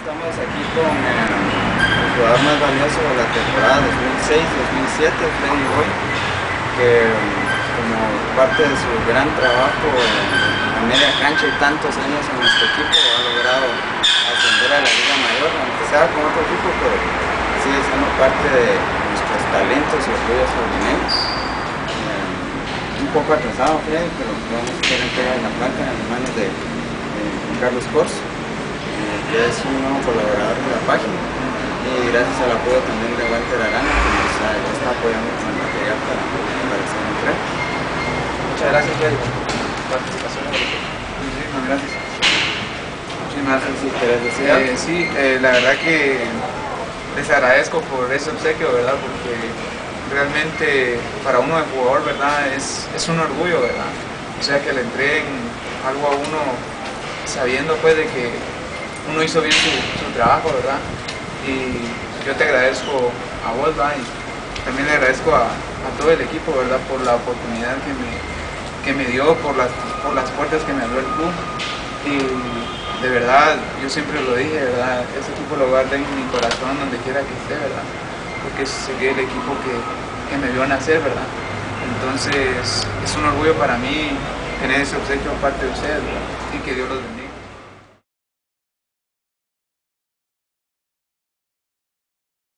estamos aquí con el jugador más valioso de la temporada 2006-2007, Freddy Boy, que como parte de su gran trabajo a media cancha y tantos años en nuestro equipo ha logrado ascender a la Liga Mayor, aunque sea con otro equipo, pero sigue siendo parte de nuestros talentos y orgullos sabineños. Un poco atrasado, Freddy, pero vamos a hacer entrega de la placa en las manos de Carlos Corso, que es un nuevo colaborador de la página, y gracias al apoyo también de Walter Arana, que nos está apoyando con el material para esta entrega. Muchas gracias, Freddy, por tu participación en el equipo. Muchísimas gracias. Muchísimas gracias. Si querés decir algo. Sí, la verdad que les agradezco por ese obsequio, ¿verdad? Porque realmente para uno de jugador, ¿verdad? Es un orgullo, ¿verdad? O sea, que le entreguen algo a uno sabiendo pues de que uno hizo bien su trabajo, ¿verdad? Y yo te agradezco a vos, ¿verdad? Y también le agradezco a todo el equipo, ¿verdad? Por la oportunidad que me dio, por las puertas que me abrió el club. Y de verdad, yo siempre lo dije, ¿verdad? Ese equipo lo guardo en mi corazón donde quiera que esté, ¿verdad? Porque sería el equipo que me vio nacer, ¿verdad? Entonces es un orgullo para mí tener ese obsequio aparte de ustedes, ¿verdad? Y que Dios los bendiga.